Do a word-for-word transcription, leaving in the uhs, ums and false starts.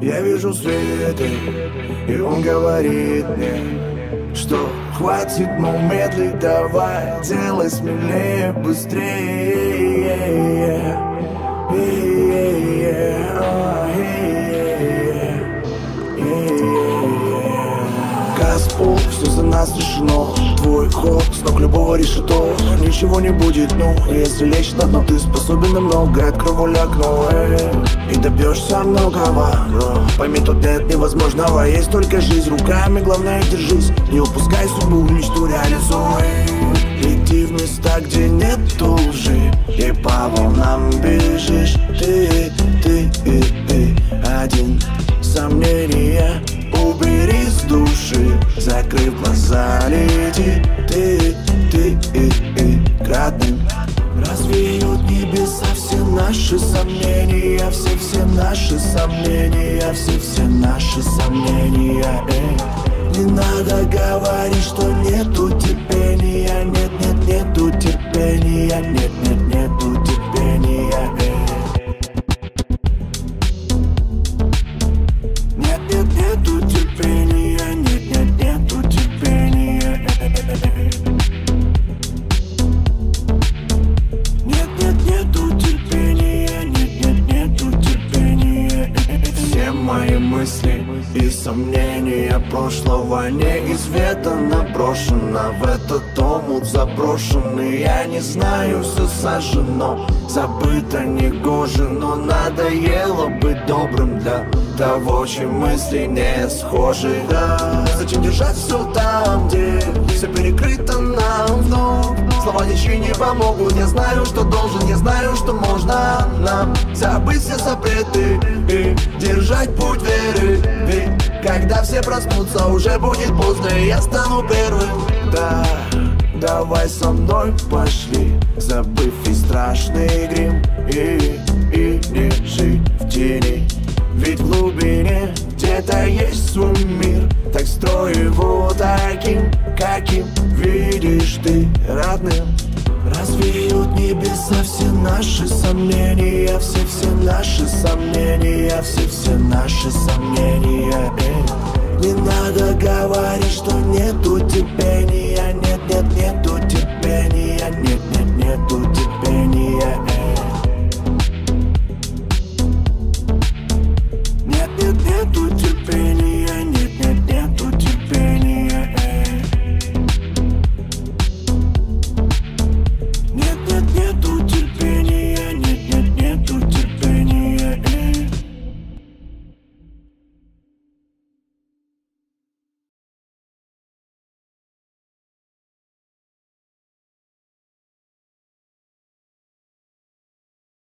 Я вижу светы, и он говорит мне, что хватит, мол, медлить, давай, делай смелее, быстрее. Господь, все за нас решено. Твой ход, с ног любого решето. Ничего не будет, ну, если лечь на дно, ты способен на многое. Открой волю окно, эй, и добьешься многого. Пойми, тут нет невозможного, есть только жизнь. Руками, главное, держись. Не упускай судьбу, мечту реализуй. Иди в места, где нету лжи, и по волнам бежишь. Ты, ты, ты, ты один. Сомнения убери с души, закрыв глаза, лети. Ты, ты, ты, ты, градым. Развеют небеса все наши сомнения, все-все наши сомнения, все-все наши сомнения, эй. Не надо говорить, что нету терпения, нет, нет, нету терпения, нет, нет, нету терпения, эй. Нет, нет, нету терпения, нет, нет, нету терпения, эй. Нет, нет, нету терпения, нет, нет, нету терпения, эй. Все мои мысли и сомнения прошлого неизведано брошено в этот омут заброшенный. Я не знаю, все сожжено, забыто негоже, но надоело быть добрым для того, чем мысли не схожи. Да, зачем держать все там, где все перекрыто нам вновь? Слова ничьи не помогут. Я знаю, что должен, я знаю, что можно нам забыть все запреты и держать путь веры. Ведь когда все проснутся, уже будет поздно, и я стану первым. Да, давай со мной пошли, забыв и страшный грим, и, и не жить в тени. Ведь в глубине где-то есть свой мир. Так строй его таким, каким видишь ты родным. Развеют небеса все наши сомнения, все-все наши сомнения, все-все наши сомнения, эй. Не надо говорить, что нету терпения, нет, нет, нету